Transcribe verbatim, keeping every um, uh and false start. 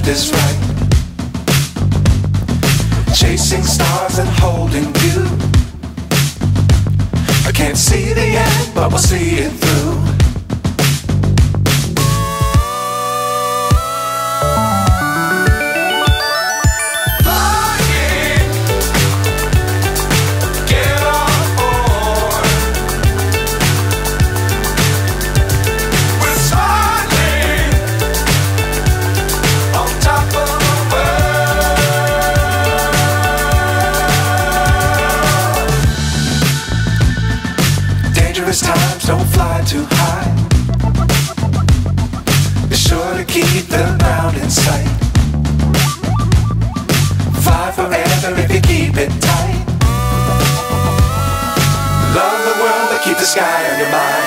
is right. Chasing stars and holding you. I can't see the end, but we'll see it through. Dangerous times, don't fly too high. Be sure to keep the ground in sight. Fly forever if you keep it tight. Love the world, but keep the sky on your mind.